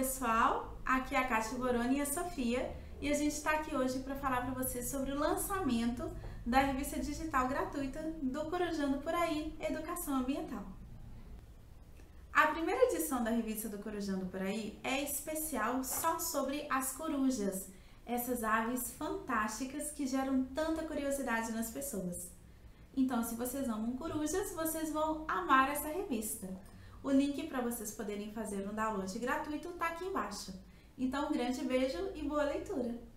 pessoal, aqui é a Kátia Boroni e a Sofia e a gente está aqui hoje para falar para vocês sobre o lançamento da revista digital gratuita do Corujando Por Aí, Educação Ambiental. A primeira edição da revista do Corujando Por Aí é especial só sobre as corujas, essas aves fantásticas que geram tanta curiosidade nas pessoas. Então, se vocês amam corujas, vocês vão amar essa revista. O link para vocês poderem fazer um download gratuito está aqui embaixo. Então, um grande beijo e boa leitura!